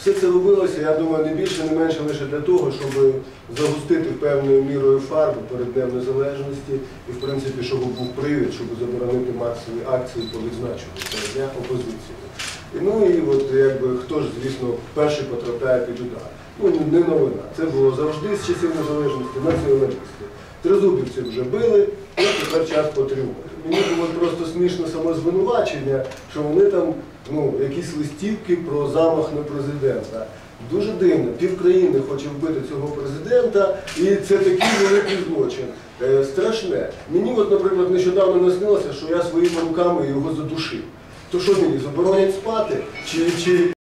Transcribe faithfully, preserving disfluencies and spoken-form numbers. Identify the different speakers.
Speaker 1: Все це робилося, я думаю, не більше, не менше лише для того, щоб загустити певною мірою фарбу перед Днем Незалежності і, в принципі, щоб був привід, щоб заборонити масові акції по відзначенню цього дня опозиції. І, ну і от, якби, хто ж, звісно, перший потрапляє під удар. Ну, не новина. Це було завжди з часів незалежності, націоналісти. Тризубівців вже били, і тепер час патріотів. Мені було просто смішно саме звинувачення, що вони там, ну, якісь листівки про замах на президента. Дуже дивно, півкраїни хоче вбити цього президента, і це такий великий злочин. Е, страшне. Мені, от, наприклад, нещодавно наснилося, що я своїми руками його задушив. То що мені, заборонять спати? Чи, чи...